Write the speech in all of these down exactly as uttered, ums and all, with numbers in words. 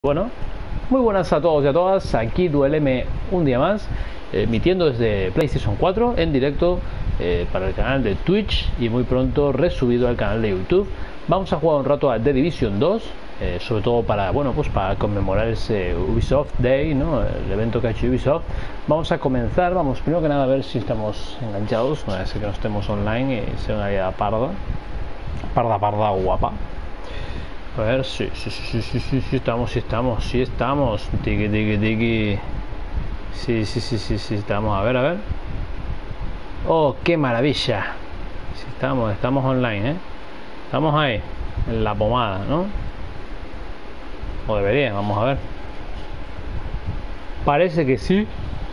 Bueno, muy buenas a todos y a todas, aquí Dueleme un día más, eh, emitiendo desde PlayStation cuatro en directo eh, para el canal de Twitch y muy pronto resubido al canal de YouTube. Vamos a jugar un rato a The Division dos, eh, sobre todo para, bueno, pues para conmemorar ese Ubisoft Day, ¿no? El evento que ha hecho Ubisoft. Vamos a comenzar, vamos primero que nada a ver si estamos enganchados, no es que no estemos online y sea una idea parda, parda, parda, guapa. A ver, sí, sí, sí, sí, sí, sí, estamos, sí estamos, sí estamos. Tiki, tiki, tiki. Sí, sí, sí, sí, sí, estamos. A ver, a ver. Oh, qué maravilla. Sí, estamos, estamos online, ¿eh? Estamos ahí, en la pomada, ¿no? O debería, vamos a ver. Parece que sí.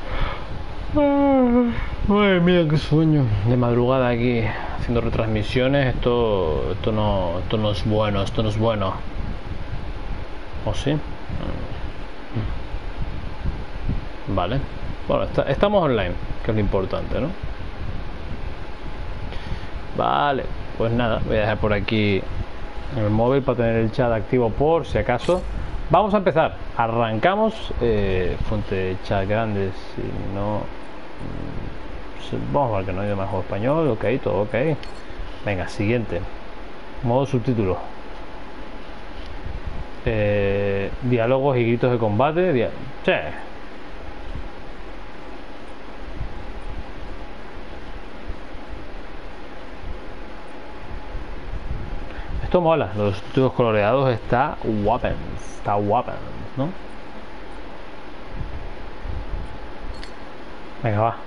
Ay, mira qué sueño. De madrugada aquí haciendo retransmisiones. Esto, esto no, esto no es bueno, esto no es bueno. ¿O sí? Vale. Bueno, está, estamos online, que es lo importante, ¿no? Vale, pues nada, voy a dejar por aquí el móvil para tener el chat activo por si acaso. Vamos a empezar. Arrancamos. Eh, fuente de chat grande, si no... Vamos a ver que no hay más juego español. Ok, todo ok. Venga, siguiente. Modo subtítulo. Eh, diálogos y gritos de combate. Dia sí. Esto mola, los subtítulos coloreados está guapens, está guapens, ¿no? Venga, va.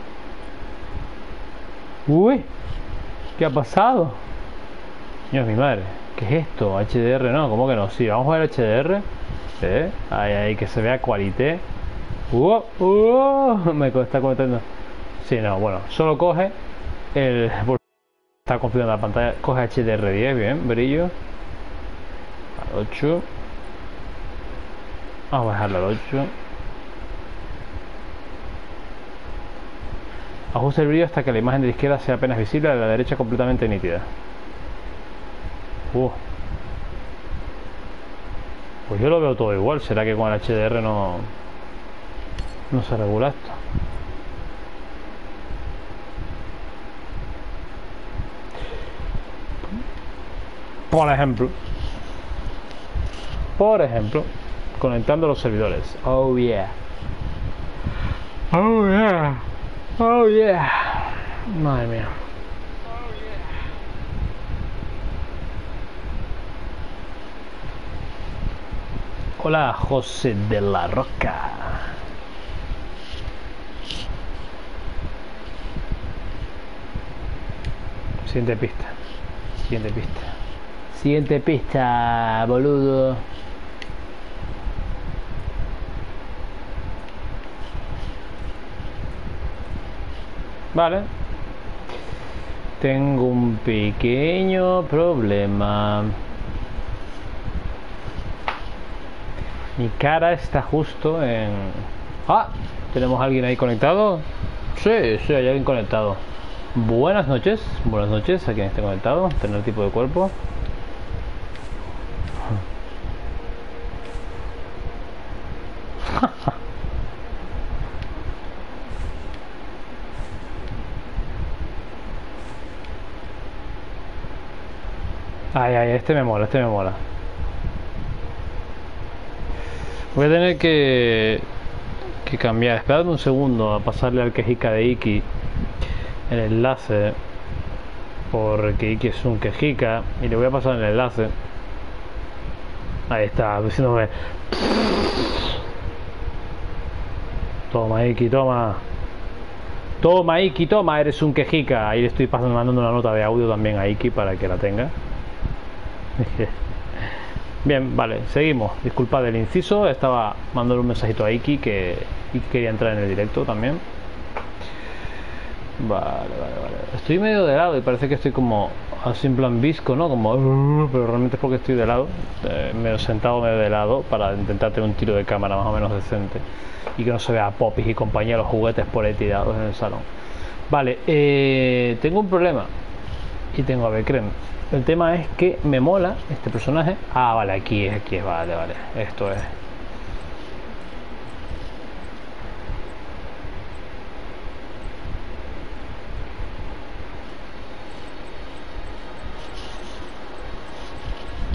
Uy, ¿qué ha pasado? Dios, mi madre, ¿qué es esto? H D R, no, ¿cómo que no? Sí, vamos a ver H D R. ¿Eh? Ahí, ahí, que se vea cualité. Uh, uh, me está comentando. Sí, no, bueno, solo coge el... Está configurando la pantalla, coge H D R diez, bien, brillo. Al ocho. Vamos a bajarlo al ocho. Ajusta el brillo hasta que la imagen de la izquierda sea apenas visible, a la derecha completamente nítida. Uh. Pues yo lo veo todo igual. ¿Será que con el H D R no, no se regula esto? Por ejemplo. Por ejemplo. Conectando los servidores. Oh yeah. Oh yeah. Oh yeah. Madre mía. Hola, José de la Roca. Siguiente pista. Siguiente pista. Siguiente pista, boludo. Vale. Tengo un pequeño problema. Mi cara está justo en... Ah, ¿tenemos a alguien ahí conectado? Sí, sí, hay alguien conectado. Buenas noches, buenas noches a quien esté conectado. Tener tipo de cuerpo. Ay, ay, este me mola, este me mola. Voy a tener que, que cambiar. Esperadme un segundo a pasarle al quejica de Iki el enlace. Porque Iki es un quejica. Y le voy a pasar el enlace. Ahí está, diciéndome. Toma, Iki, toma. Toma, Iki, toma, eres un quejica. Ahí le estoy pasando, mandando una nota de audio también a Iki para que la tenga. Bien, vale, seguimos. Disculpad el inciso, estaba mandando un mensajito a Iki que Iki quería entrar en el directo también. Vale, vale, vale. Estoy medio de lado y parece que estoy como así en plan visco, ¿no? Como... Pero realmente es porque estoy de lado, eh, medio sentado, medio de lado, para intentar tener un tiro de cámara más o menos decente y que no se vea a Popis y compañía los juguetes por ahí tirados en el salón. Vale, eh, tengo un problema y tengo a Becrem. El tema es que me mola este personaje. Ah, vale, aquí es, aquí es, vale, vale. Esto es.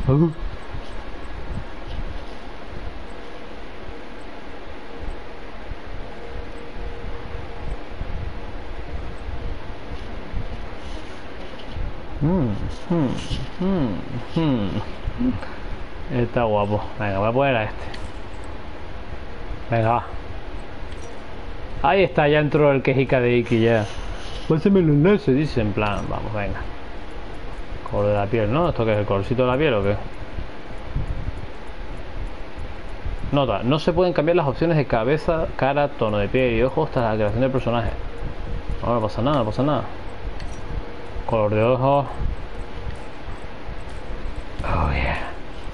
Uh. Mm, mm, mm, mm. Está guapo. Venga, voy a poner a este. Venga, va. Ahí está, ya entró el quejica de Iki ya. Pásame el enlace, dice en plan. Vamos, venga. Color de la piel, ¿no? ¿Esto qué es? ¿El colorcito de la piel o qué? Nota, no se pueden cambiar las opciones de cabeza, cara, tono de piel y ojos hasta la creación del personaje. No, no pasa nada, no pasa nada. Color de ojos. Oh yeah.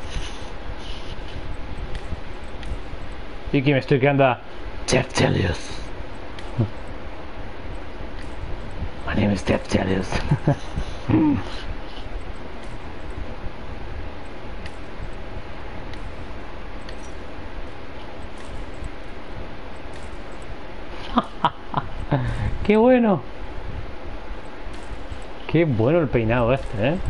Iki, me estoy quedando Teptelius. My name is Teptelius. Qué bueno. Qué bueno el peinado este, ¿eh?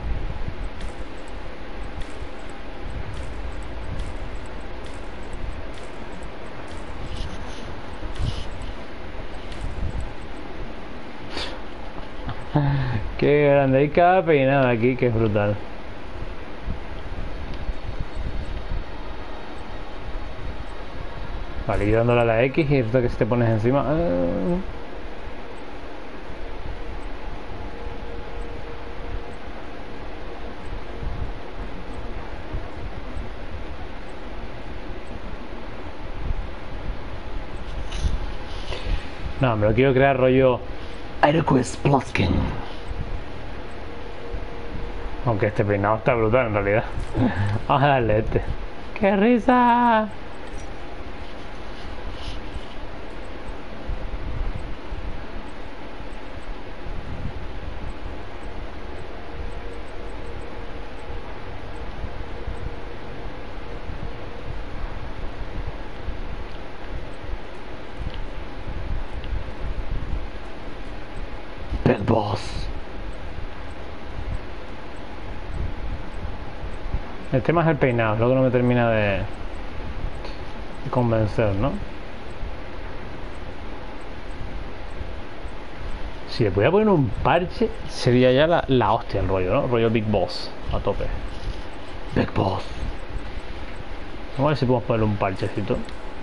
Qué grande, hay cada peinado aquí que es brutal. Vale, y dándole a la X y esto que si te pones encima. Uh... No, me lo quiero crear rollo Iroquois Pluskin. Aunque este peinado está brutal en realidad. Vamos a darle este. ¡Qué risa! Big Boss. El tema es el peinado, es lo que no me termina de, de convencer, ¿no? Si le pudiera poner un parche, sería ya la, la hostia el rollo, ¿no? Rollo Big Boss, a tope. Big Boss. Vamos a ver si podemos ponerle un parchecito.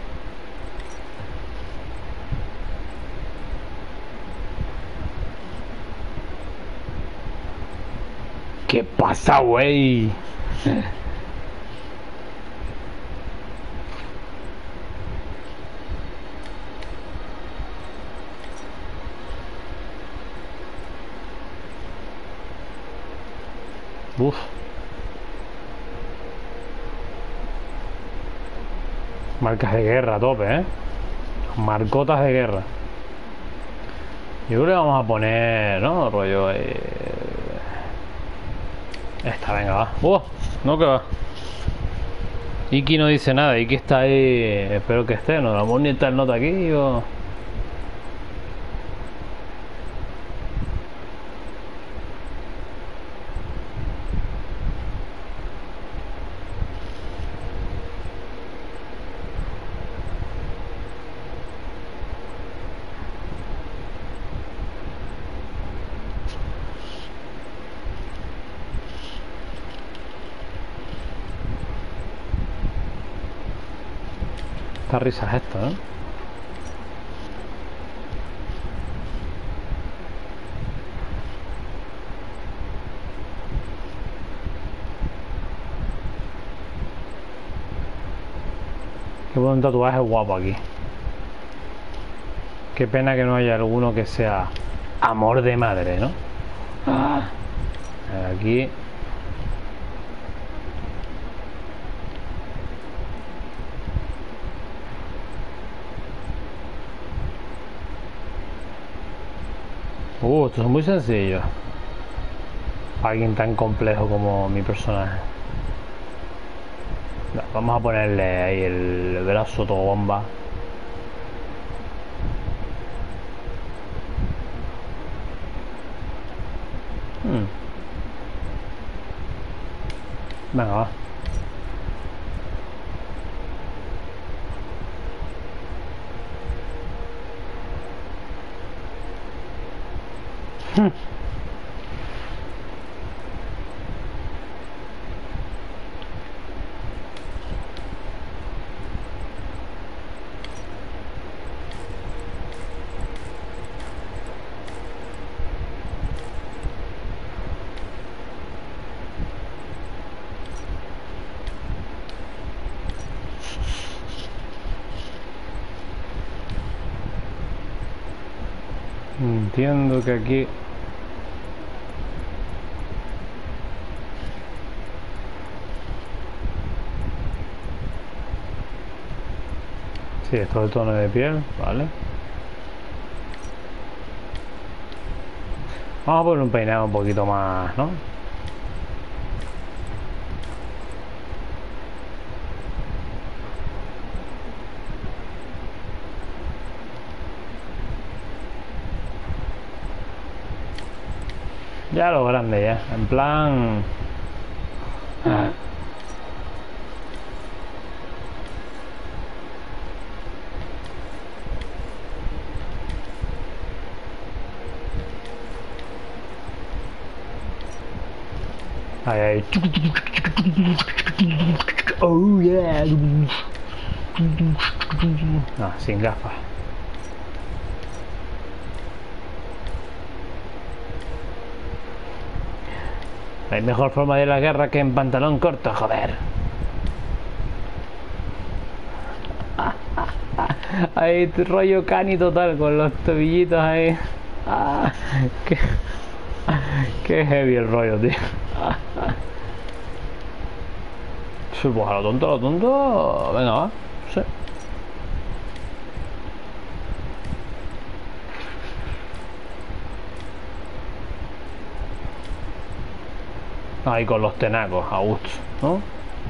¿Qué pasa, güey? Uf. Marcas de guerra a tope, ¿eh? Marcotas de guerra. Yo creo que vamos a poner, ¿no? Rollo... Eh... Esta, venga, va. ¡Uh! No, que va. Iki no dice nada. Iki está ahí... Espero que esté. ¿No damos ni tal nota aquí o...? Esta risa es esto, ¿eh? Qué buen tatuaje guapo aquí. Qué pena que no haya alguno que sea amor de madre, ¿no? Ah. Aquí. Uh, esto es muy sencillo. Para alguien tan complejo como mi personaje. No, vamos a ponerle ahí el brazo todo bomba. Hmm. Venga, va. Entiendo que aquí... Sí, esto es el tono de piel, vale. Vamos a poner un peinado un poquito más, ¿no? Ya lo grande, ya. En plan... Ah. Ahí, ahí. Oh, yeah. No, sin gafas. Hay mejor forma de la guerra que en pantalón corto, joder. Ahí rollo cani total con los tobillitos ahí. Ah, qué, qué heavy el rollo, tío. Pues a lo tonto, a lo tonto. Venga, va. Sí. Ahí con los tenacos, a gusto, ¿no?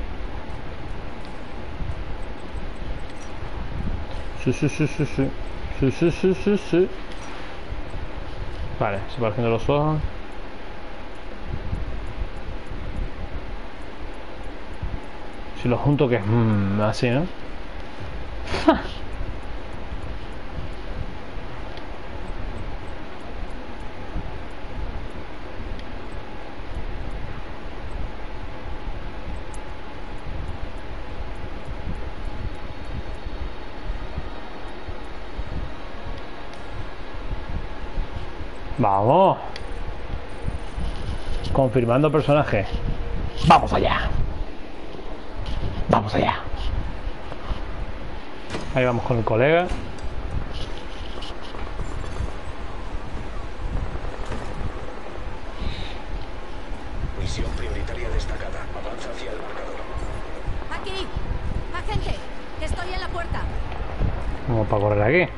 Sí, sí, sí, sí, sí. Sí, sí, sí, sí, sí. Vale, separación de los ojos. Si lo junto que es mmm, así, ¿no? Vamos. Confirmando personaje. Vamos allá. Vamos allá. Ahí vamos con el colega. Misión prioritaria destacada. Avanza hacia el marcador. Aquí. Agente. Estoy en la puerta. Vamos para correr aquí.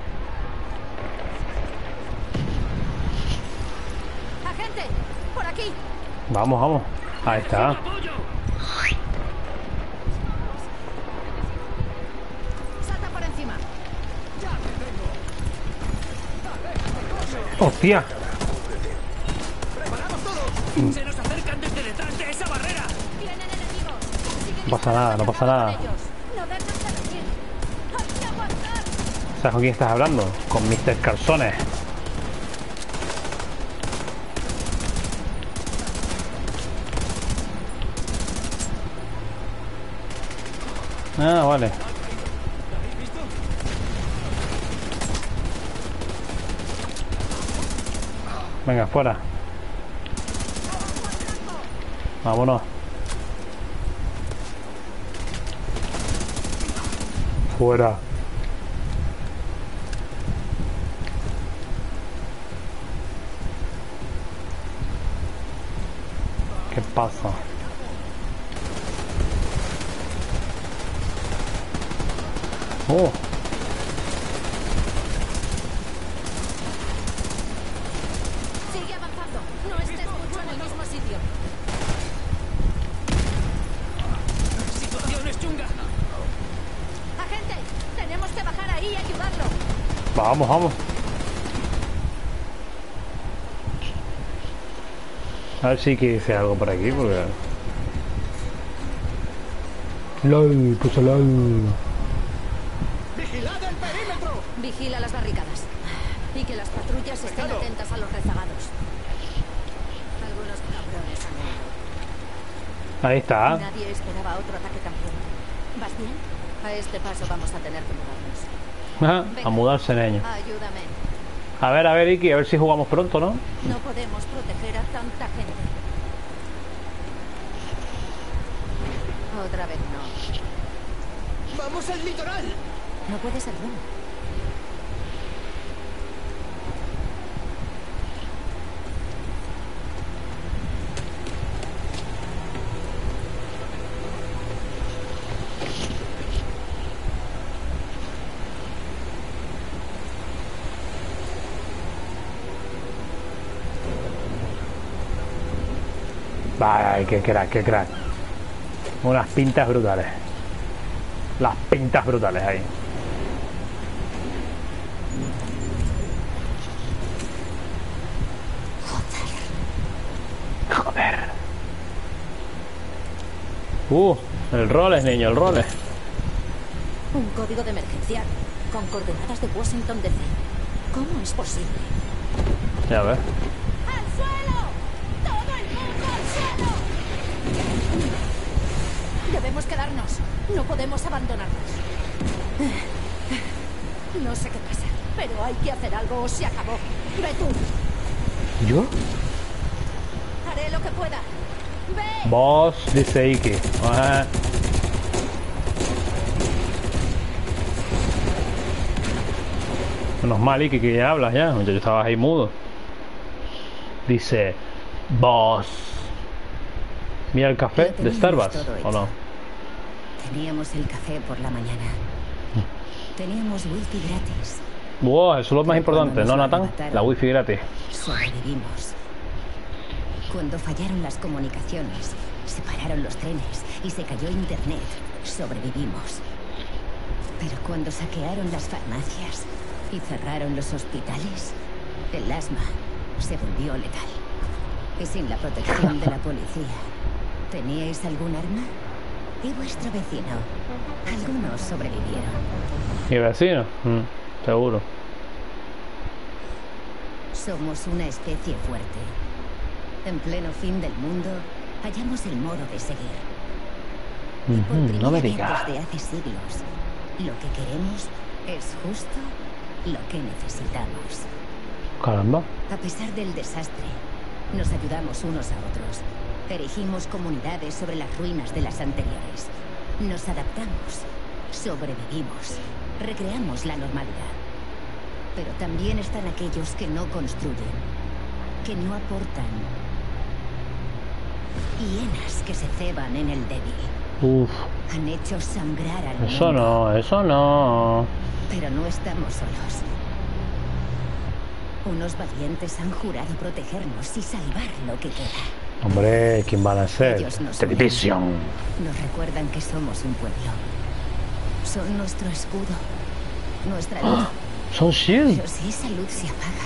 Agente. Por aquí. Vamos, vamos. Ahí está. Salta por encima. ¡Hostia! ¡Preparados todos! ¡Se nos acercan desde detrás de esa barrera! Tienen enemigos. No pasa nada, no pasa nada. No dejan de venir. Hay que aguantar. ¿Sabes con quién estás hablando? Con mister Calzones. Ah, vale. Venga, fuera. Vámonos. Fuera. ¿Qué pasa? Oh. Sigue avanzando. No estés mucho en el mismo sitio. ¡Situación es chunga! Agente. Tenemos que bajar ahí y ayudarlo. Vamos, vamos. A ver si que dice algo por aquí, porque... LOL, puso LOL. ¡Vigilad el perímetro! Vigila las barricadas. Y que las patrullas estén Cuidado. atentas a los rezagados. Algunos cabrones han venido. Ahí está. Nadie esperaba otro ataque tan pronto. ¿Vas bien? A este paso vamos a tener que mudarnos. Ajá, a mudarse, niño. Ayúdame. A ver, a ver, Iki, a ver si jugamos pronto, ¿no? No podemos proteger a tanta gente. Otra vez no. ¡Vamos al litoral! No puede ser bueno. Vaya, qué crack, qué crack. Unas pintas brutales. Las pintas brutales ahí. Joder. Uh, el roles, niño, el roles. Un código de emergencia con coordenadas de Washington D C. ¿Cómo es posible? Ya ves. ¡Al suelo! ¡Todo el mundo al suelo! Debemos quedarnos. No podemos abandonarnos. No sé qué pasa, pero hay que hacer algo o se acabó. Ve tú. ¿Yo? Haré lo que pueda. Ve. Vos, dice Iki. Ajá. Menos mal, Iki, que ya hablas ya. Yo estabas ahí mudo. Dice, vos. Mira el café Lo de teníamos Starbucks, todo ¿o hecho. no? Teníamos el café por la mañana. Teníamos wifi gratis. Wow, eso es lo más Pero cuando importante, nos ¿no, lo Natán? arrebataron, La wifi gratis. Sobrevivimos. Cuando fallaron las comunicaciones, se pararon los trenes y se cayó internet, sobrevivimos. Pero cuando saquearon las farmacias y cerraron los hospitales, el asma se volvió letal. Y sin la protección de la policía, ¿teníais algún arma? ¿Y vuestro vecino? Algunos sobrevivieron. ¿Mi vecino? Mm, seguro. Somos una especie fuerte. En pleno fin del mundo, hallamos el modo de seguir. Y por Ujú, primera no me vez digas. desde hace siglos, lo que queremos es justo lo que necesitamos. Caramba. A pesar del desastre, nos ayudamos unos a otros. Erigimos comunidades sobre las ruinas de las anteriores. Nos adaptamos, sobrevivimos, recreamos la normalidad. Pero también están aquellos que no construyen, que no aportan. Hienas que se ceban en el débil. Uf, Han hecho sangrar al eso mundo. no, eso no. Pero no estamos solos. Unos valientes han jurado protegernos y salvar lo que queda. Hombre, ¿quién van a ser? Ellos nos Televisión. unen. Nos recuerdan que somos un pueblo. Son nuestro escudo, nuestra luz. Son Shield. Pero si esa luz se apaga,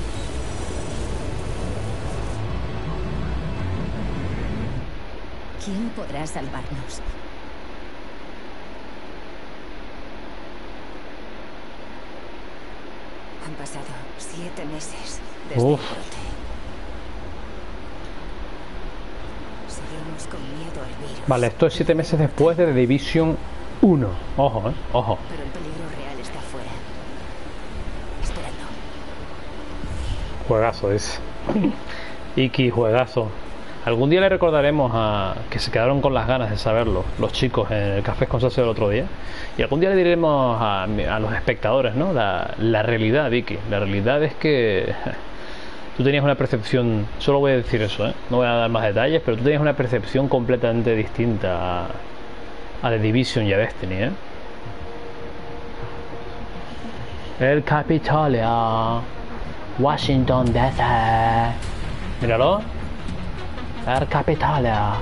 ¿quién podrá salvarnos? Han pasado siete meses desde Uf. el brote. Seguimos con miedo al virus. Vale, esto es siete meses después de The Division uno. Ojo, eh, ojo. Pero el peligro real está afuera. Esperando. Juegazo es. Iki, juegazo. Algún día le recordaremos a que se quedaron con las ganas de saberlo, los chicos en el Café con Salseo el otro día. Y algún día le diremos a, a los espectadores, ¿no? La, la realidad, Iki. La realidad es que tú tenías una percepción, solo voy a decir eso, ¿eh? No voy a dar más detalles, pero tú tenías una percepción completamente distinta a, a The Division y a Destiny, ¿eh? El Capitolio, Washington D C. Míralo. El Capitolio.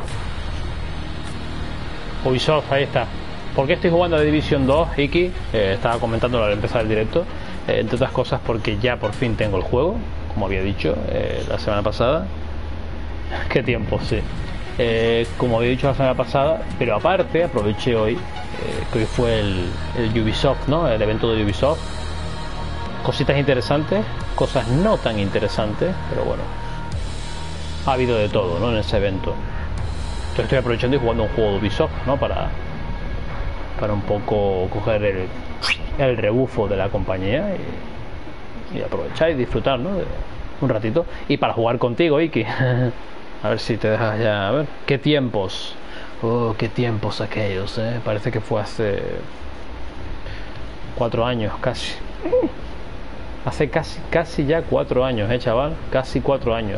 Ubisoft, ahí está. ¿Por qué estoy jugando a The Division dos, Iki? Eh, estaba comentándolo al empezar el directo. Eh, entre otras cosas porque ya por fin tengo el juego, como había dicho eh, la semana pasada. Qué tiempo, sí. eh, como había dicho la semana pasada, pero aparte aproveché hoy, eh, que hoy fue el, el Ubisoft, ¿no? El evento de Ubisoft. Cositas interesantes, cosas no tan interesantes, pero bueno, ha habido de todo, ¿no? En ese evento. Entonces estoy aprovechando y jugando un juego de Ubisoft, ¿no? Para, para un poco coger el, el rebufo de la compañía y, y aprovechar y disfrutar, ¿no? De un ratito. Y para jugar contigo, Iki. A ver si te dejas ya. A ver. ¿Qué tiempos? Oh, qué tiempos aquellos, ¿eh? Parece que fue hace cuatro años, casi. Hace casi, casi ya cuatro años, ¿eh, chaval? Casi cuatro años.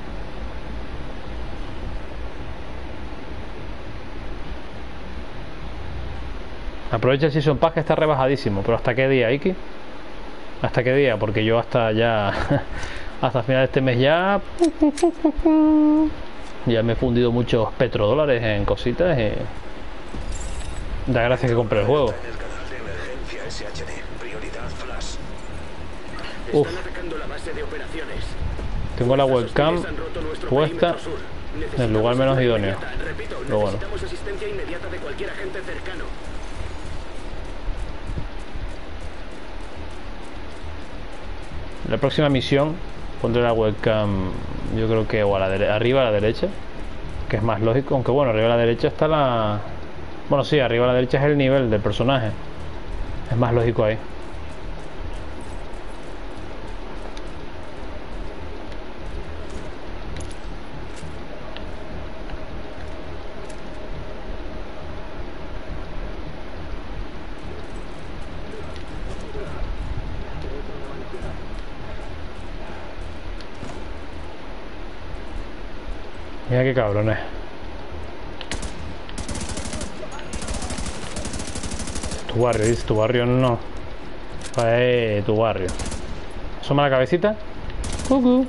Aprovecha el Season Pass que está rebajadísimo. ¿Pero hasta qué día, Iki? ¿Hasta qué día? Porque yo hasta ya... hasta final de este mes ya... ya me he fundido muchos petrodólares en cositas y... da gracias que compré el juego. Uf. Tengo la webcam puesta en el lugar menos idóneo. Pero bueno. La próxima misión pondré la webcam, yo creo que o a la de, arriba a la derecha, que es más lógico, aunque bueno, arriba a la derecha está la... bueno, sí, arriba a la derecha es el nivel del personaje. Es más lógico ahí. Mira qué cabrones. Tu barrio, dice, tu barrio no. Eh, tu barrio. Asoma la cabecita. Cucú.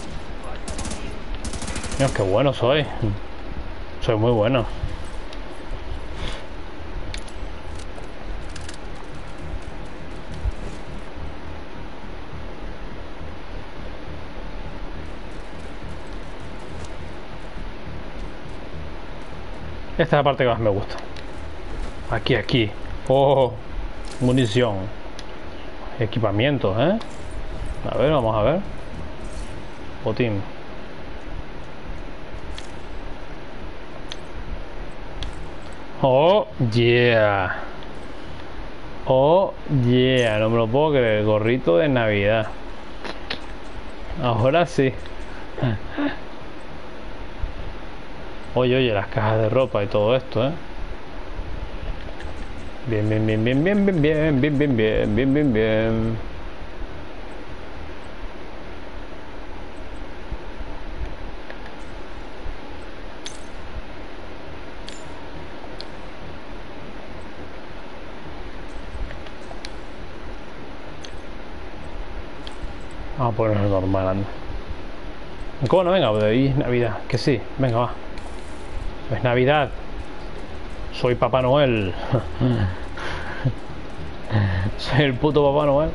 Dios, qué bueno soy. Soy muy bueno. Esta es la parte que más me gusta. Aquí, aquí. Oh, munición. Equipamientos, ¿eh? A ver, vamos a ver. Botín. Oh, yeah. Oh, yeah. No me lo puedo creer. Gorrito de Navidad. Ahora sí. Oye, oye, las cajas de ropa y todo esto, ¿eh? Bien, bien, bien, bien, bien, bien, bien, bien, bien, bien, bien, bien, bien. Vamos a ponerlo normal, anda. ¿Cómo no? Venga, hoy es Navidad. Que sí, venga, va. Es Navidad. Soy Papá Noel. Soy el puto Papá Noel.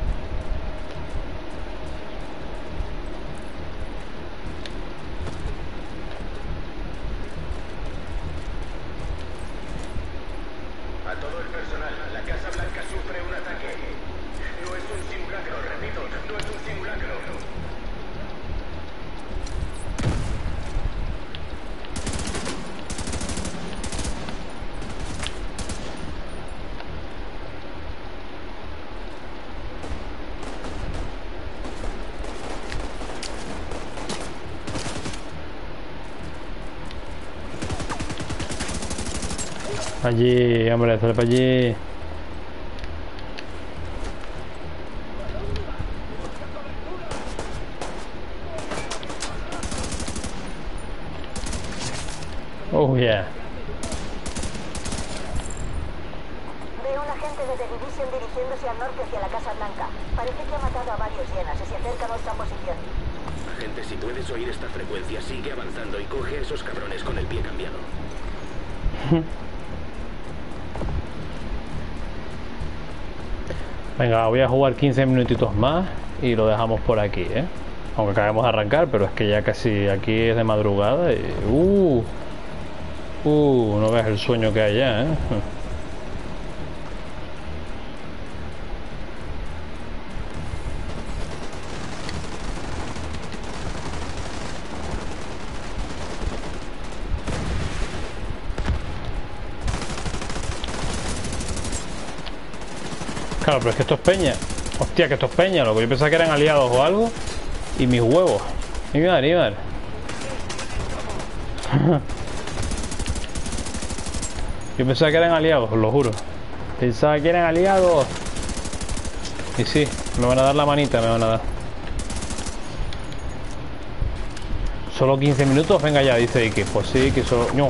A todo el personal, la Casa Blanca sufre un ataque. No es un simulacro, repito, no es un simulacro. Allí, hombre, sale para allí. Oh, yeah. Veo un agente de The Division dirigiéndose al norte hacia la Casa Blanca. Parece que ha matado a varios hienas y se acerca a nuestra posición. Agente, si puedes oír esta frecuencia, sigue avanzando y coge a esos cabrones con el pie cambiado. Venga, voy a jugar quince minutitos más y lo dejamos por aquí, ¿eh? Aunque acabemos de arrancar, pero es que ya casi aquí es de madrugada y... Uh, Uh, no ves el sueño que hay ya, ¿eh? Claro, pero es que esto es peña. Hostia, que esto es peña, loco. Yo pensaba que eran aliados o algo. Y mis huevos. Mi madre, mi madre. Yo pensaba que eran aliados, os lo juro. Pensaba que eran aliados. Y sí, me van a dar la manita, me van a dar. Solo quince minutos, venga ya, dice Iki. Pues sí, que solo... No.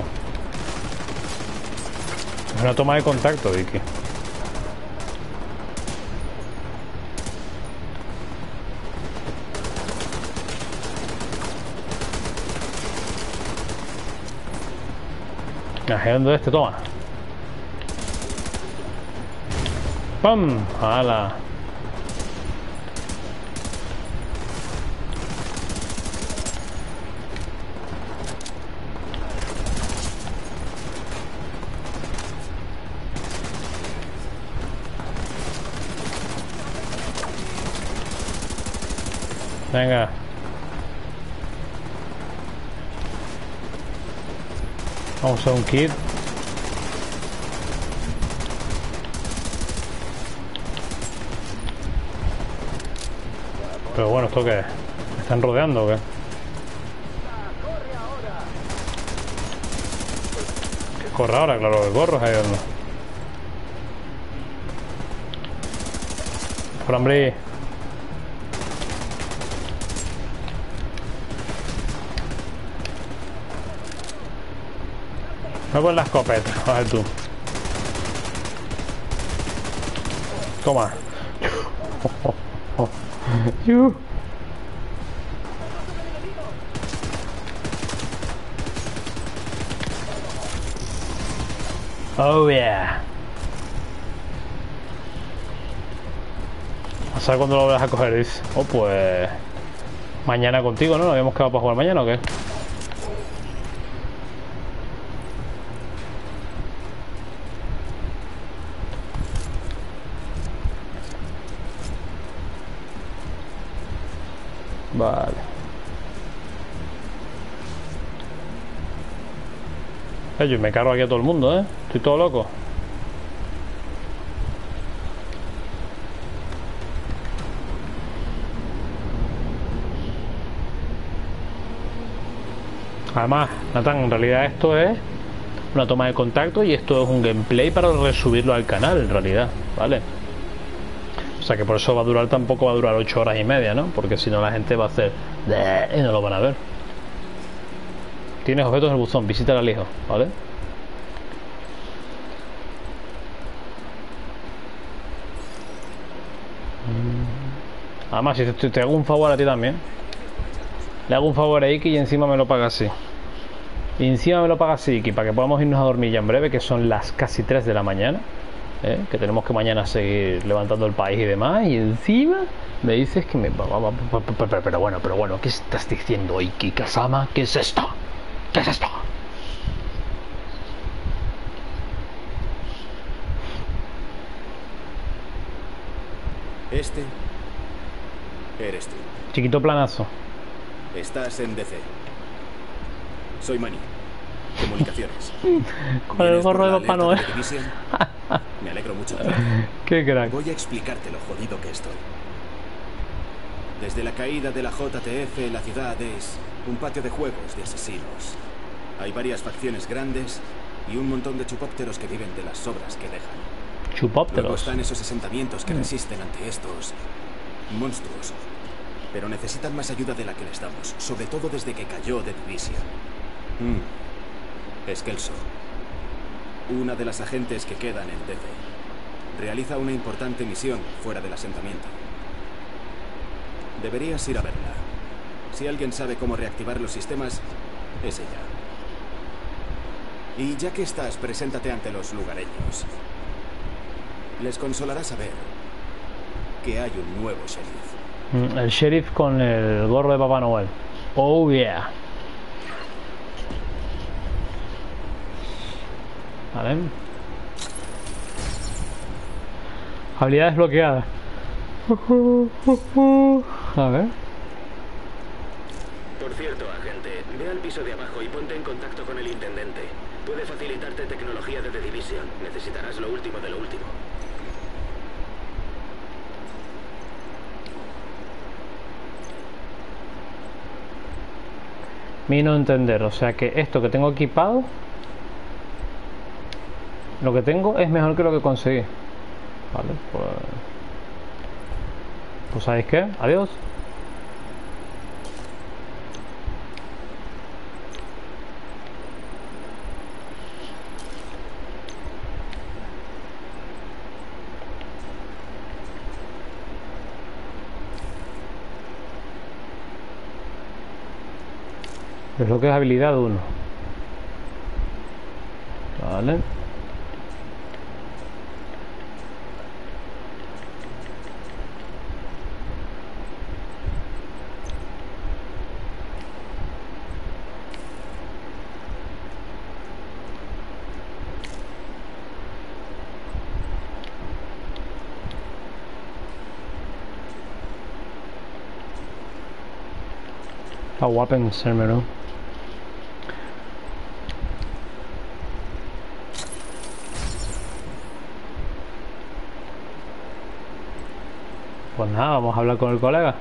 Es una toma de contacto, Iki. Ajeando este, toma. ¡Pam! ¡Hala! Venga. Vamos a un kit. Pero bueno, ¿esto qué es? ¿Me están rodeando o qué? ¿Qué corre ahora? Claro que corro, ahí ando. Por hambre. Me voy con la escopeta, a ver tú. Toma. Oh yeah. A saber cuándo lo vas a coger, dice. Oh, pues mañana contigo, ¿no? ¿Nos habíamos quedado para jugar mañana o qué? Vale. Eh, yo me cargo aquí a todo el mundo, ¿eh? Estoy todo loco. Además, Nathan, en realidad esto es una toma de contacto y esto es un gameplay para resubirlo al canal, en realidad, ¿vale? O sea que por eso va a durar, tampoco va a durar ocho horas y media, ¿no? Porque si no la gente va a hacer y no lo van a ver. Tienes objetos en el buzón, visita al hijo, ¿vale? Además, si te, te hago un favor a ti también, le hago un favor a Iki y encima me lo paga así. Y encima me lo paga así, Iki, para que podamos irnos a dormir ya en breve, que son las casi tres de la mañana. ¿Eh? Que tenemos que mañana seguir levantando el país y demás, y encima me dices que me... Pero bueno, pero bueno, ¿qué estás diciendo, Iki Kazama? ¿Qué es esto? ¿Qué es esto? Este eres tú. Chiquito planazo. Estás en D C. Soy Manny. Comunicaciones. Con el gorro de Papá Noel. Me alegro mucho. Qué crack. Voy a explicarte lo jodido que estoy. Desde la caída de la J T F, la ciudad es un patio de juegos de asesinos. Hay varias facciones grandes y un montón de chupópteros que viven de las sobras que dejan. Chupópteros. Luego están esos asentamientos que resisten ante estos monstruos, pero necesitan más ayuda de la que les damos, sobre todo desde que cayó The Division. Mm. Skelso, una de las agentes que quedan en D C, realiza una importante misión fuera del asentamiento. Deberías ir a verla. Si alguien sabe cómo reactivar los sistemas, es ella. Y ya que estás, preséntate ante los lugareños. Les consolará saber que hay un nuevo sheriff. El sheriff con el gorro de Papá Noel. Oh yeah. Vale. Habilidad desbloqueada. A ver. Por cierto, agente, ve al piso de abajo y ponte en contacto con el intendente. Puede facilitarte tecnología de The Division. Necesitarás lo último de lo último. Mi no entender, o sea que esto que tengo equipado, lo que tengo es mejor que lo que conseguí. Vale, pues... Pues ¿sabéis qué? Adiós. Es lo que es habilidad uno. Vale. Está weapons el menú. Pues nada, vamos a hablar con el colega.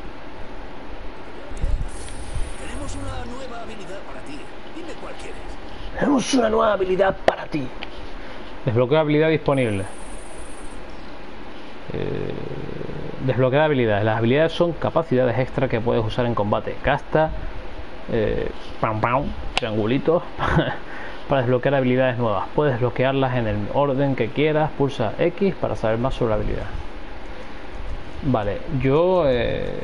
Tenemos una nueva habilidad para ti. Dime cuál quieres. Tenemos una nueva habilidad para ti. Desbloquea habilidad disponible. Eh, desbloquea habilidades. Las habilidades son capacidades extra que puedes usar en combate. Gasta eh, pam, pam, triangulitos para desbloquear habilidades nuevas. Puedes desbloquearlas en el orden que quieras. Pulsa X para saber más sobre la habilidad. Vale, yo eh...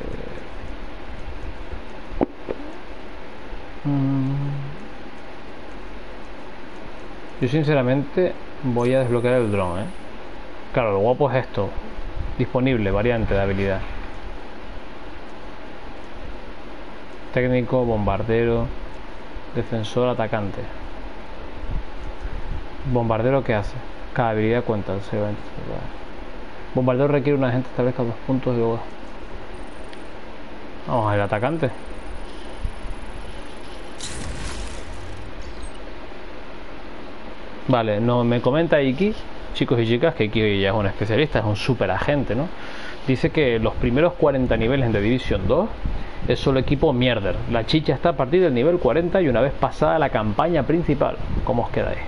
yo sinceramente voy a desbloquear el dron, ¿eh? Claro, lo guapo es esto. Disponible, variante de habilidad. Técnico, bombardero, defensor, atacante. Bombardero, ¿qué hace? Cada habilidad cuenta. Bombardero requiere un agente establezca dos puntos y luego... Vamos al atacante. Vale, no me comenta Iki, chicos y chicas, que Iki ya es un especialista, es un super agente, ¿no? Dice que los primeros cuarenta niveles de Division dos es solo equipo mierder. La chicha está a partir del nivel cuarenta y una vez pasada la campaña principal. ¿Cómo os quedáis?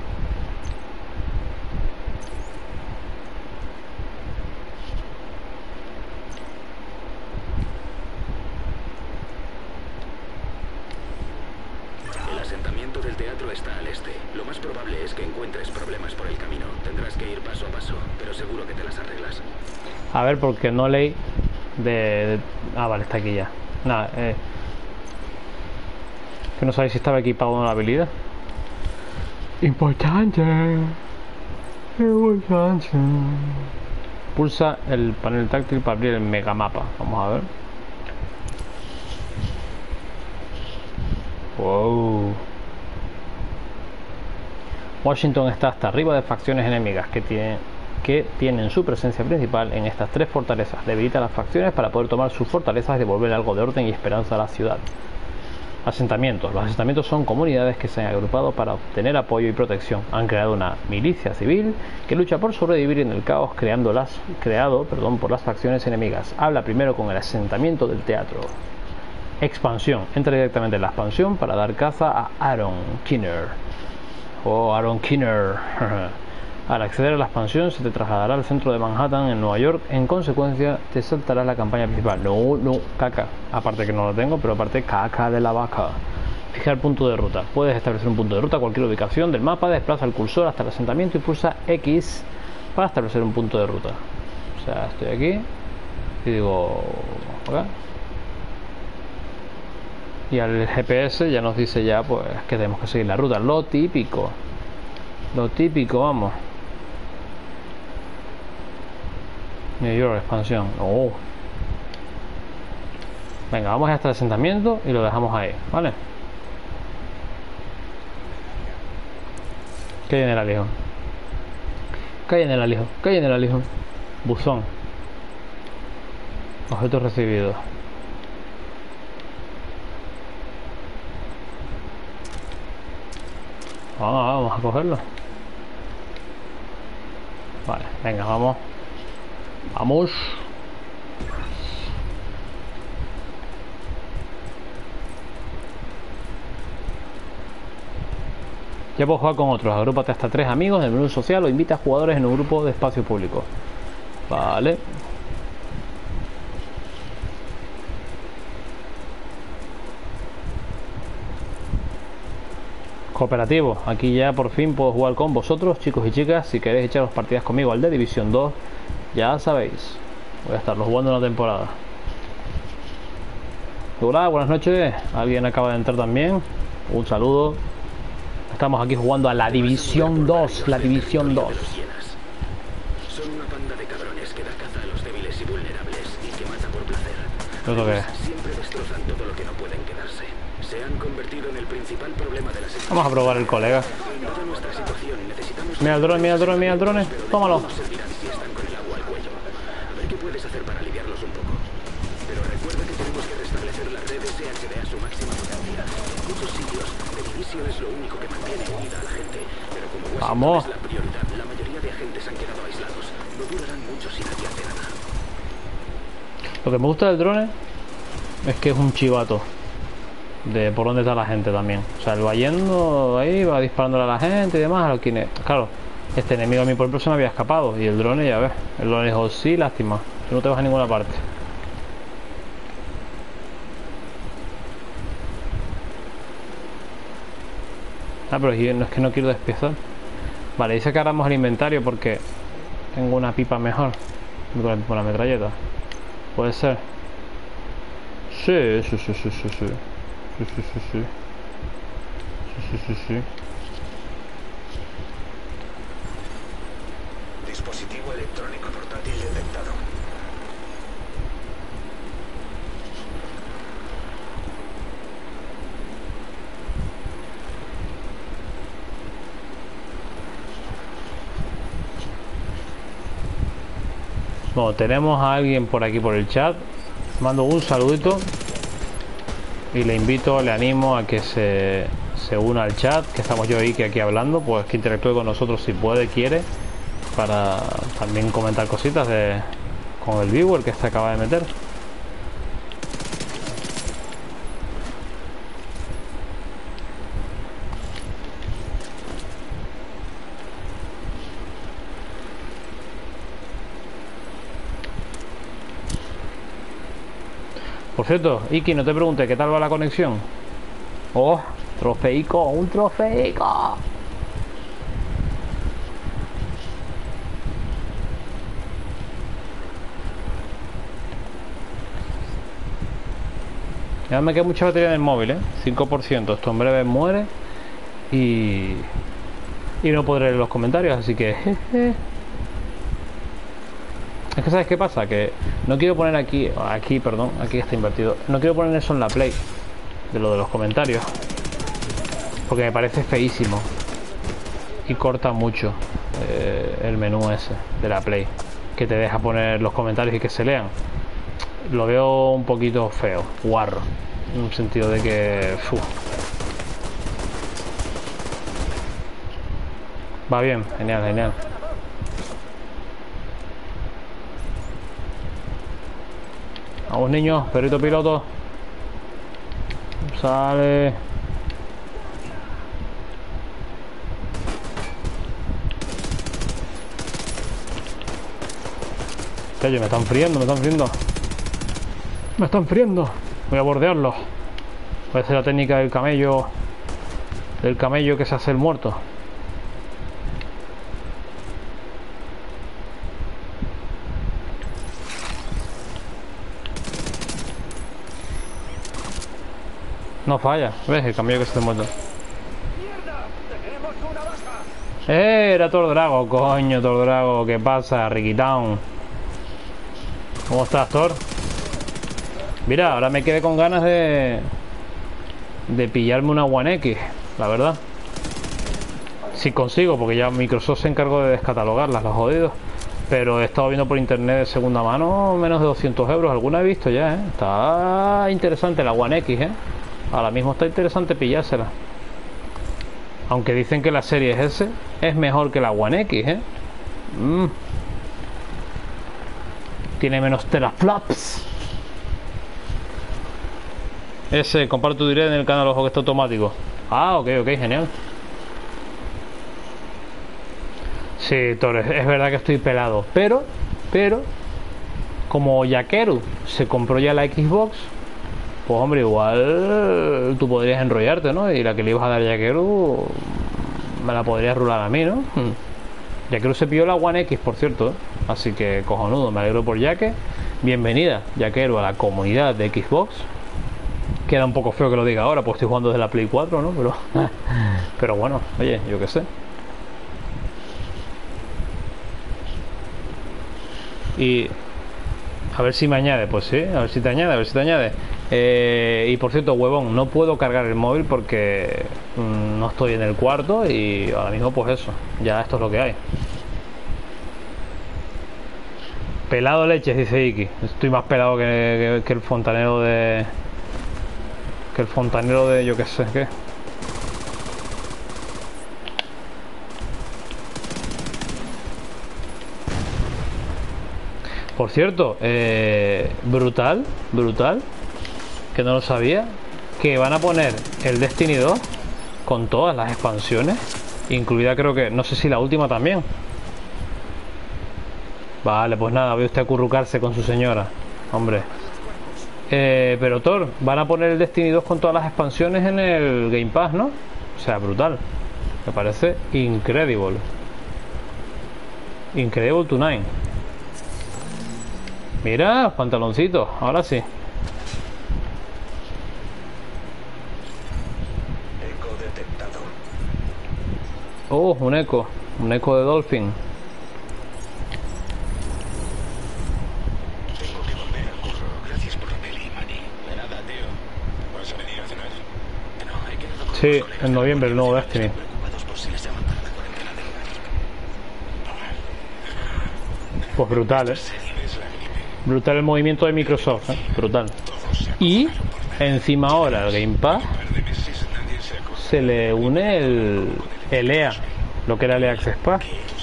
El asentamiento del teatro está al este. Lo más probable es que encuentres problemas por el camino. Tendrás que ir paso a paso, pero seguro que te las arreglas. A ver, porque no leí de, de... Ah, vale, está aquí ya. Nada, eh... que no sabéis si estaba equipado con la habilidad. Importante. Importante. Pulsa el panel táctil para abrir el megamapa. Vamos a ver. Wow. Washington está hasta arriba de facciones enemigas que tienen, que tienen su presencia principal en estas tres fortalezas. Debilita las facciones para poder tomar sus fortalezas y devolver algo de orden y esperanza a la ciudad. Asentamientos. Los asentamientos son comunidades que se han agrupado para obtener apoyo y protección. Han creado una milicia civil que lucha por sobrevivir en el caos creando las, creado perdón, por las facciones enemigas. Habla primero con el asentamiento del teatro. Expansión. Entra directamente en la expansión para dar caza a Aaron Kinner. O Aaron Kinner. Al acceder a la expansión se te trasladará al centro de Manhattan en Nueva York. En consecuencia te saltará la campaña principal. No, no, caca. Aparte que no lo tengo, pero aparte caca de la vaca. Fijar punto de ruta. Puedes establecer un punto de ruta a cualquier ubicación del mapa. Desplaza el cursor hasta el asentamiento y pulsa X para establecer un punto de ruta. O sea, estoy aquí y digo... ¿okay? Y al G P S ya nos dice ya pues que tenemos que seguir la ruta. Lo típico. Lo típico, vamos. New York, expansión. Oh. Venga, vamos hasta el asentamiento y lo dejamos ahí, ¿vale? ¿Qué general, hijo? Cae en el alijo, cae en el alijo. Buzón. Objetos recibidos. Vamos, vamos a cogerlo. Vale, venga, vamos. Vamos. Ya puedo jugar con otros. Agrúpate hasta tres amigos en el menú social o invita a jugadores en un grupo de espacio público. Vale. Cooperativo. Aquí ya por fin puedo jugar con vosotros, chicos y chicas. Si queréis echaros partidas conmigo al de División dos, ya sabéis. Voy a estarlo jugando una temporada. Hola, buenas noches. Alguien acaba de entrar también. Un saludo. Estamos aquí jugando a la División dos, la División dos. Son una banda de cabrones que da caza a los débiles y vulnerables y que mata por placer. ¿Eso qué es? Siempre destrozan todo lo que no pueden quedarse. Se han convertido en el principal problema de las empresas. Vamos a probar el colega. Dada nuestra situación, necesitamos... Mira el drone, mira el drone, mira el drone. Tómalo. No servirán si están con el agua al cuello. A ver qué puedes hacer para aliviarlos un poco. Pero recuerda que tenemos que restablecer la red S H D a su máxima potencia. En muchos sitios, The Division es lo único que mantiene unida a la gente. Pero como Washington Vamos. es la prioridad, la mayoría de agentes han quedado aislados. No durarán mucho si nadie hace nada. Lo que me gusta del drone es que es un chivato de por dónde está la gente también. O sea, él va yendo ahí, va disparándole a la gente y demás. A los quienes... Claro, este enemigo a mí por ejemplo se me había escapado. Y el drone, ya ves, el drone dijo, sí, lástima, tú no te vas a ninguna parte. Ah, pero yo no es que no quiero despiezar. Vale, dice que hagamos el inventario porque tengo una pipa mejor con la metralleta. Puede ser. Sí, sí, sí, sí, sí, sí. Sí, sí, sí, sí. Sí, sí, sí, sí. Dispositivo electrónico portátil detectado. Bueno, tenemos a alguien por aquí por el chat. Mando un saludito y le invito, le animo a que se, se una al chat, que estamos yo y que aquí hablando, pues que interactúe con nosotros si puede, quiere, para también comentar cositas de con el viewer que se acaba de meter. Por cierto, Iki, no te pregunté qué tal va la conexión. Oh, trofeico, un trofeico. Ya me queda mucha batería en el móvil, ¿eh? cinco por ciento, esto en breve muere. Y... Y no podré leer los comentarios, así que... Jeje. Es que ¿sabes qué pasa? Que no quiero poner aquí, aquí, perdón, aquí está invertido. No quiero poner eso en la Play, de lo de los comentarios, porque me parece feísimo y corta mucho eh, el menú ese de la Play, que te deja poner los comentarios y que se lean. Lo veo un poquito feo, guarro, en un sentido de que... Uf. Va bien, genial, genial. Vamos niños, perrito piloto. Sale. Oye, me están friendo, me están friendo. Me están friendo. Voy a bordearlos. Voy a hacer la técnica del camello. Del camello que se hace el muerto. No falla, ¿ves? El camello que se te muerto. ¡Eh! Era Tordrago, coño, Tordrago. ¿Qué pasa, Ricky Town? ¿Cómo estás, Thor? Mira, ahora me quedé con ganas de... De pillarme una One X, la verdad. Si consigo, porque ya Microsoft se encargó de descatalogarlas, los jodidos. Pero he estado viendo por internet de segunda mano menos de doscientos euros. Alguna he visto ya, ¿eh? Está interesante la One X, ¿eh? Ahora mismo está interesante pillársela. Aunque dicen que la Series S es mejor que la One X, ¿eh? Mm. Tiene menos teraflops. Ese, comparto directo en el canal Ojo que está automático. Ah, ok, ok, genial. Sí, Torres, es verdad que estoy pelado. Pero, pero, como Yakeru se compró ya la Xbox, pues hombre, igual tú podrías enrollarte, ¿no? Y la que le ibas a dar a Yakeru me la podrías rular a mí, ¿no? Hmm. Yakeru se pilló la One X, por cierto, ¿eh? Así que cojonudo, me alegro por Yake. Bienvenida, Yakeru, a la comunidad de Xbox. Queda un poco feo que lo diga ahora, pues estoy jugando desde la Play cuatro, ¿no? Pero, pero bueno, oye, yo qué sé. Y a ver si me añade, pues sí, a ver si te añade, a ver si te añade. Eh, y por cierto, huevón, no puedo cargar el móvil porque mmm, no estoy en el cuarto y ahora mismo pues eso, ya esto es lo que hay. Pelado leches, dice Iki. Estoy más pelado que, que, que el fontanero de... Que el fontanero de yo qué sé, ¿qué? Por cierto, eh, brutal, brutal, que no lo sabía, que van a poner el Destiny dos con todas las expansiones, incluida creo que, no sé si la última también. Vale, pues nada, ve usted a acurrucarse con su señora, hombre. Eh, pero Thor, van a poner el Destiny dos con todas las expansiones en el Game Pass, ¿no? O sea, brutal. Me parece incredible. Incredible tonight. Mira, pantaloncitos, ahora sí. Eco detectado. Oh, un eco. Un eco de Dolphin. Tengo que volver al curro. Gracias por la peli, Manny. De nada, tío. ¿Vas a venir a cenar? No, hay que ir con Sí, los colegas en noviembre el nuevo de Destiny. preocupados por si les llaman para la cuarentena del hogar. Pues brutal, ¿eh? Brutal el movimiento de Microsoft, ¿eh? Brutal. Y encima ahora al Game Pass se le une el, el E A, lo que era el E A Access Pass.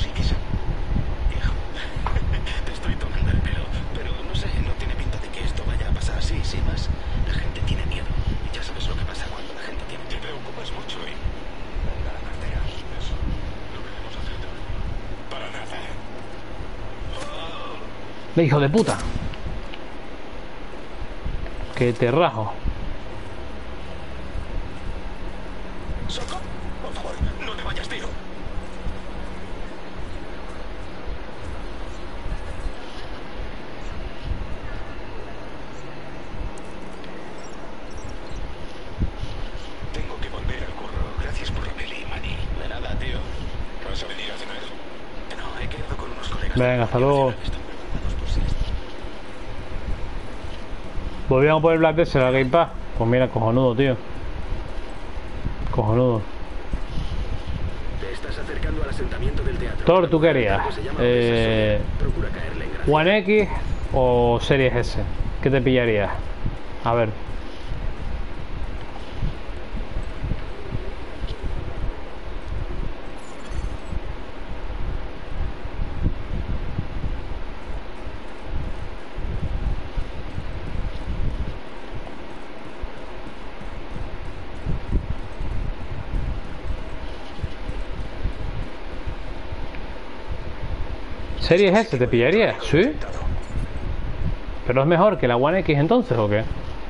Te estoy tomando el pelo, pero no sé, no tiene pinta de que esto vaya a pasar así, sin más. La gente tiene miedo. Y ya sabes lo que pasa cuando la gente tiene miedo. Te preocupas mucho y... Venga, la cartera. Eso. Lo queremos hacer. Para nada. ¡Me hijo de puta! Que te rajo. Soco, por favor, no te vayas, tío. Tengo que volver al curro. Gracias por la peli, Manny. De nada, tío. ¿Vas a venir a cenar? No, he quedado con unos colegas. Venga, hasta luego. Están preocupados por si les... ¿Volvíamos a poner Black Desert al Game Pass? Pues mira, cojonudo, tío. Cojonudo. Te estás acercando al asentamiento del teatro. Thor, ¿tú qué harías? Eh, Procura caerle en gracia. ¿One X o Series S? ¿Qué te pillarías? A ver. ¿Series S te pillaría? ¿Sí? ¿Pero es mejor que la One X entonces o qué?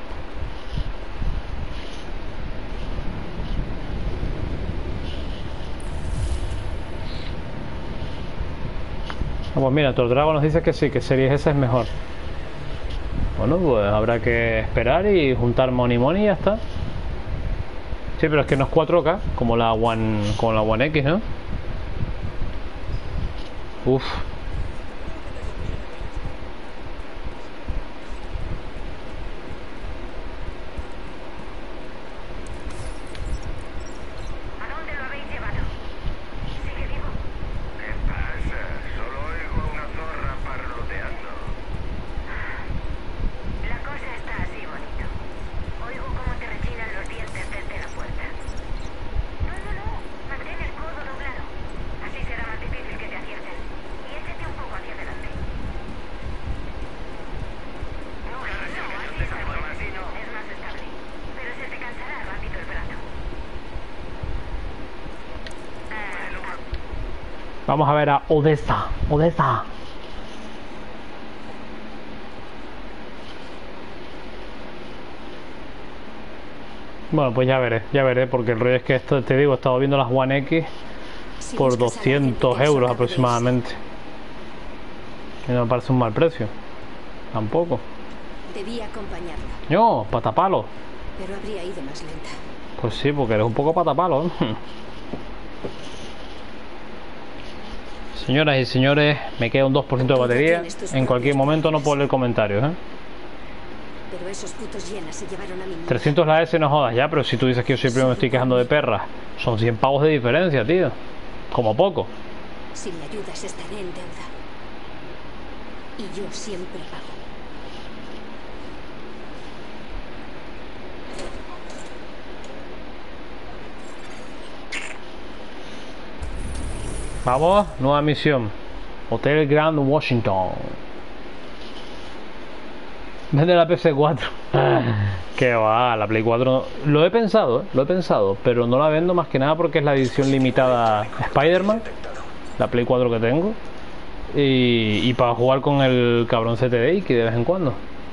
Ah, pues mira, Thor Dragon nos dice que sí, que Series S es mejor. Bueno, pues habrá que esperar y juntar money money y ya está. Sí, pero es que no es cuatro K como la One, como la One X, ¿no? Uf. Vamos a ver a Odessa. Odessa. Bueno, pues ya veré, ya veré, porque el rollo es que esto, te digo, he estado viendo las One X por doscientos euros aproximadamente. Y no me parece un mal precio. Tampoco. Debí acompañarlo. No, patapalo. Pero habría ido más lenta. Pues sí, porque eres un poco patapalo, ¿eh? Señoras y señores, me queda un dos por ciento de batería. En cualquier momento no puedo leer comentarios, ¿eh? Pero esos putos yenas se llevaron a mi niña. trescientos la S no jodas ya, pero si tú dices que yo siempre me estoy quejando de perras, son cien pavos de diferencia, tío. Como poco. Si me ayudas estaré en deuda. Y yo siempre pago. Vamos, nueva misión. Hotel Grand Washington. Vende la P S cuatro. Que va, la Play cuatro. Lo he pensado, ¿eh? Lo he pensado, pero no la vendo más que nada porque es la edición limitada Spider-Man, la Play cuatro que tengo. Y, y para jugar con el cabrón C T D I que de vez en cuando.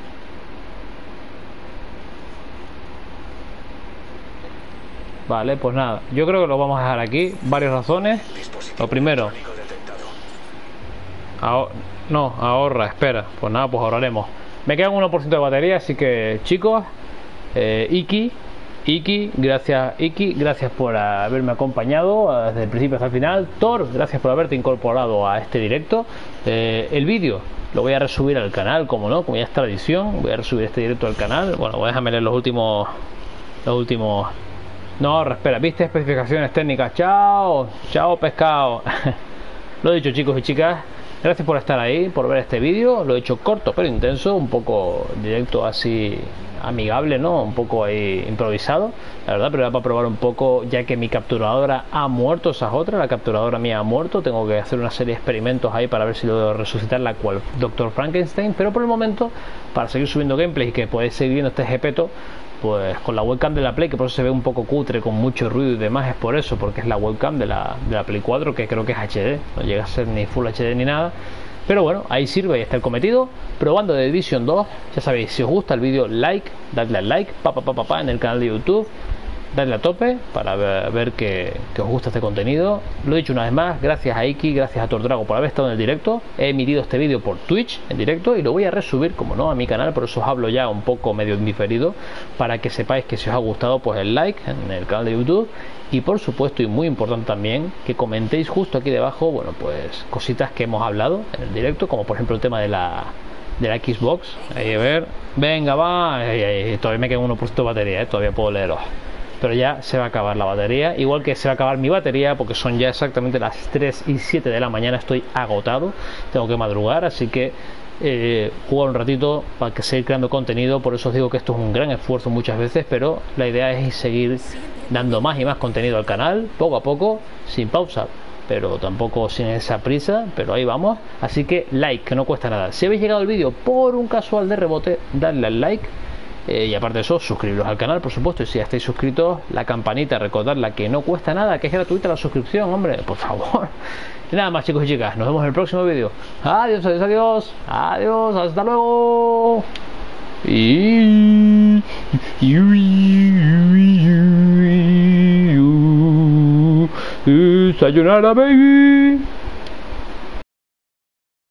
Vale, pues nada, yo creo que lo vamos a dejar aquí. Varias razones. Lo primero, ahor no, ahorra, espera. Pues nada, pues ahorraremos. Me queda un uno por ciento de batería, así que chicos, eh, Iki, Iki, gracias Iki, gracias por haberme acompañado desde el principio hasta el final. Thor, gracias por haberte incorporado a este directo. Eh, el vídeo lo voy a resubir al canal, como no, como ya es tradición, voy a resubir este directo al canal. Bueno, voy a dejarme leer los últimos, los últimos... No, espera, viste especificaciones técnicas. Chao, chao pescado. Lo he dicho, chicos y chicas. Gracias por estar ahí, por ver este vídeo. Lo he hecho corto pero intenso, un poco directo así amigable, ¿no? Un poco ahí improvisado, la verdad, pero era para probar un poco, ya que mi capturadora ha muerto, esa es otra, la capturadora mía ha muerto. Tengo que hacer una serie de experimentos ahí para ver si lo resucitar, la cual doctor Frankenstein. Pero por el momento, para seguir subiendo gameplays y que podáis seguir viendo este jepeto, pues con la webcam de la Play, que por eso se ve un poco cutre, con mucho ruido y demás, es por eso, porque es la webcam de la, de la Play cuatro, que creo que es H D, no llega a ser ni Full H D ni nada, pero bueno, ahí sirve y está el cometido. Probando The Division dos, ya sabéis, si os gusta el vídeo, like, dadle al like, pa pa pa pa, pa en el canal de YouTube, dadle a tope para ver, ver que, que os gusta este contenido. Lo he dicho una vez más, gracias a Iki, gracias a Tordrago por haber estado en el directo. He emitido este vídeo por Twitch en directo y lo voy a resubir, como no, a mi canal, por eso os hablo ya un poco medio diferido, para que sepáis que si os ha gustado, pues el like en el canal de YouTube. Y por supuesto, y muy importante también, que comentéis justo aquí debajo, bueno, pues cositas que hemos hablado en el directo, como por ejemplo el tema de la de la Xbox. Ahí a ver, venga, va, ahí, ahí, todavía me queda uno por ciento de batería, ¿eh? Todavía puedo leeros. Pero ya se va a acabar la batería, igual que se va a acabar mi batería, porque son ya exactamente las tres y siete de la mañana, estoy agotado, tengo que madrugar, así que eh, jugar un ratito para que seguir creando contenido. Por eso os digo que esto es un gran esfuerzo muchas veces, pero la idea es seguir dando más y más contenido al canal, poco a poco, sin pausa, pero tampoco sin esa prisa, pero ahí vamos. Así que like, que no cuesta nada. Si habéis llegado al vídeo por un casual de rebote, dadle al like. Eh, y aparte de eso, suscribiros al canal, por supuesto. Y si ya estáis suscritos, la campanita, recordadla, que no cuesta nada, que es gratuita la suscripción, hombre, por favor. Y nada más, chicos y chicas, nos vemos en el próximo vídeo. Adiós, adiós, adiós, adiós, hasta luego. Y... Sayonara, baby.